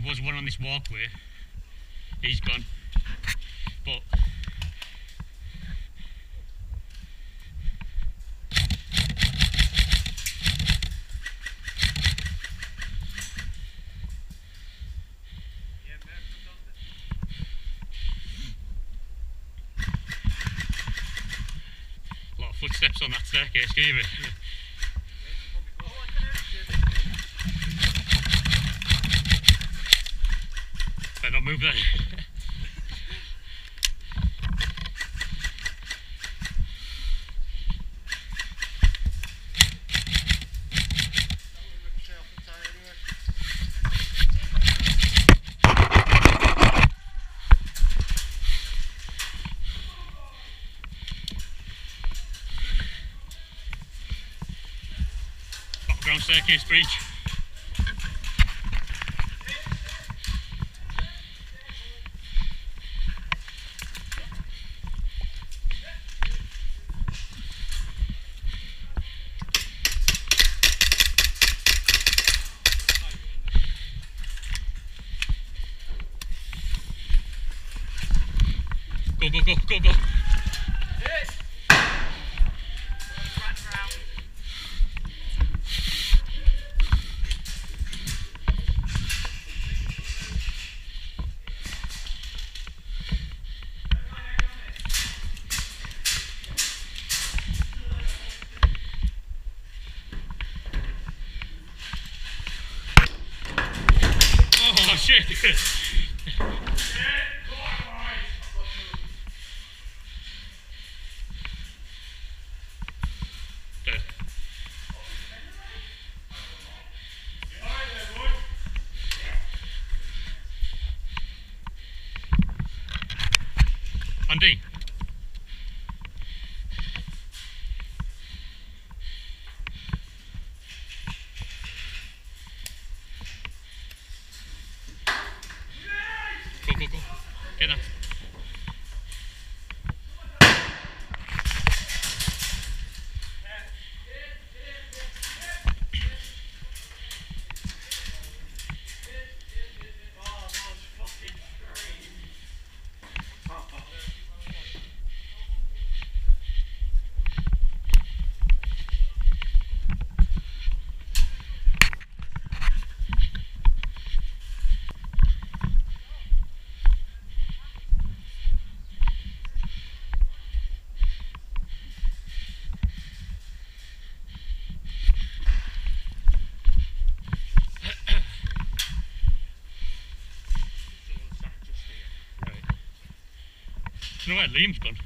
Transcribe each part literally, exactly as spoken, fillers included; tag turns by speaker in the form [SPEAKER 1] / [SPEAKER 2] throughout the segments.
[SPEAKER 1] was one on this walkway. He's gone. But a lot of footsteps on that staircase, can you hear me? Better not move there. Ground staircase breach. Go, go, go, go, go. Oh shit! Dead. Andy. Go, go, go. Get that. Do you know where Liam's gone?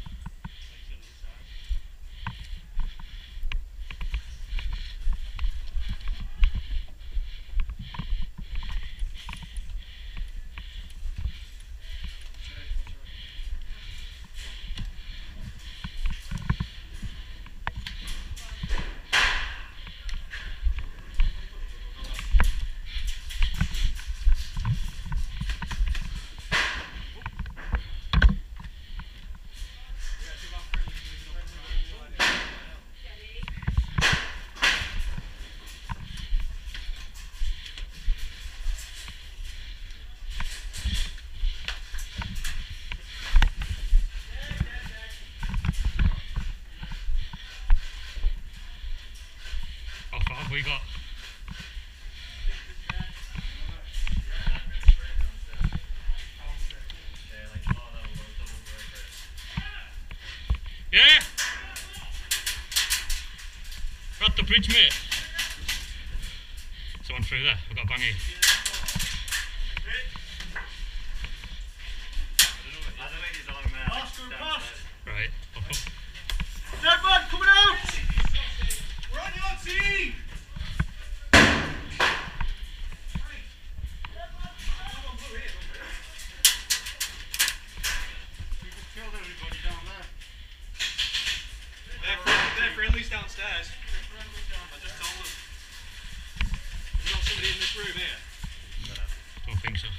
[SPEAKER 1] How far have we got? Yeah! We're at the bridge, mate. Someone through there, we've got a bangy. Right, up, up.
[SPEAKER 2] Dead man, coming out! We're on your team! We've killed everybody down there. They're, friendly, they're friendlies downstairs. They're friendlies downstairs. I just told them. There's not somebody in this room here?
[SPEAKER 1] Don't think so.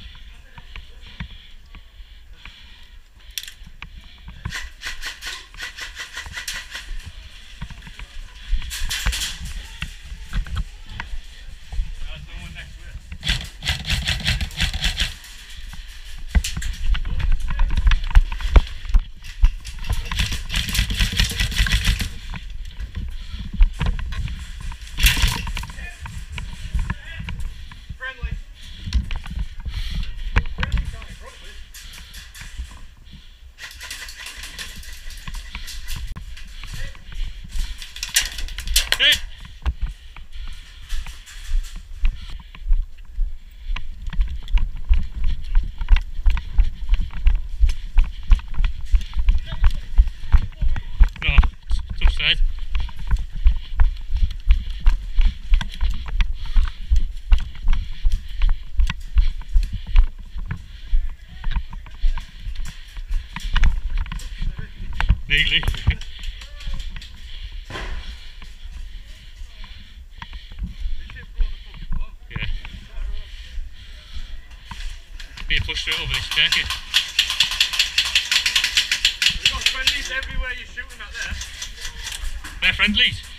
[SPEAKER 1] Neatly. Yeah. Be a push straight over this staircase.
[SPEAKER 2] You've got friendlies everywhere you're shooting at there.
[SPEAKER 1] They're friendlies.